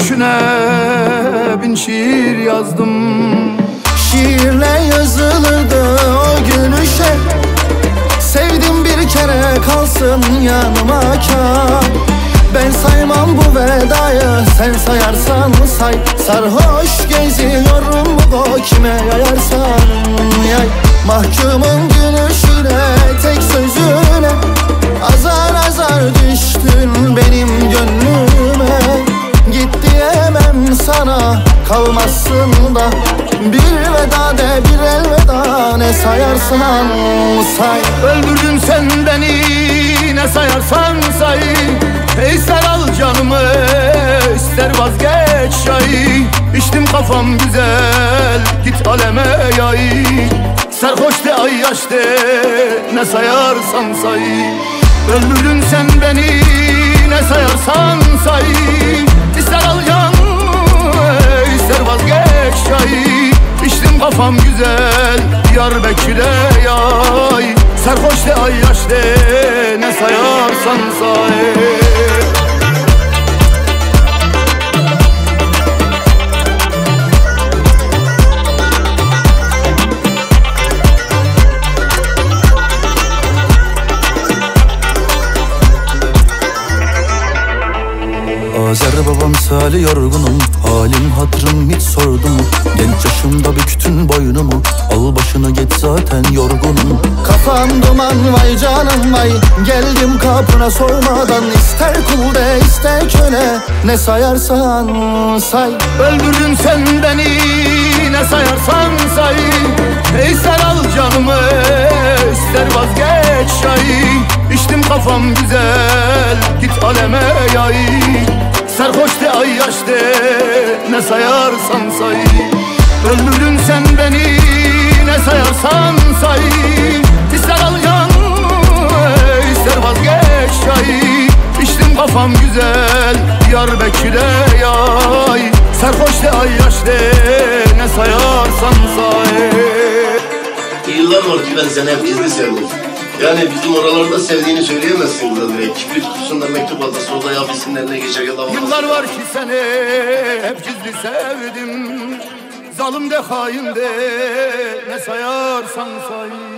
gülüşüne bin şiir yazdım. Şiirle yazılırdı o gülüşe, sevdim bir kere kalsın yanıma kâr. Ben saymam bu vedayı, sen sayarsan say. Sarhoş geziyorum bu kime yayarsan yay. Mahkumun gülüşüne, tek sözüne azar azar düştün benim gönlüme. Git diyemem sana, kalmazsın da bir veda de bir elveda, ne sayarsan say. Öldürdün sen beni, ne sayarsan say. İster al canımı, ister vazgeç yay. İçtim kafam güzel, git aleme yay. Sarhoş de ay yaş de, ne sayarsan say. Öldürdün sen beni, ne sayarsan say. İster al canımı, ister vazgeç yay. İçtim kafam güzel, Diyarbakır'e yay. Sarhoş de ay yaş de, ne sayarsan say. Azer babam sali yorgunum, halim hatırım hiç sordu mu? Genç yaşımda büktün boynumu, al başını git zaten yorgunum. Kafam duman vay canım vay, geldim kapına sormadan. İster kul de ister köle, ne sayarsan say. Öldürdün sen beni, ne sayarsan say. İster al canımı, ister vazgeç yay. İçtim kafam güzel, git aleme yay. Sarhoş de ay yaş de, ne sayarsan say. Öldürdün sen beni, ne sayarsan say. İster al canımı, ister vazgeç yay. İçtim kafam güzel, Diyarbakır'e yay. Sarhoş de ay yaş de, ne sayarsan say. Yıllar var ki ben seni hep gizli sevdim. Yani bizim oralarda sevdiğini söyleyemezsin burada direkt. Kibrit kutusunda mektup atası, o da yap isimlerine geçer ya da olmaz. Yıllar var ki seni hep gizli sevdim. Zalim de hain de, ne sayarsan say.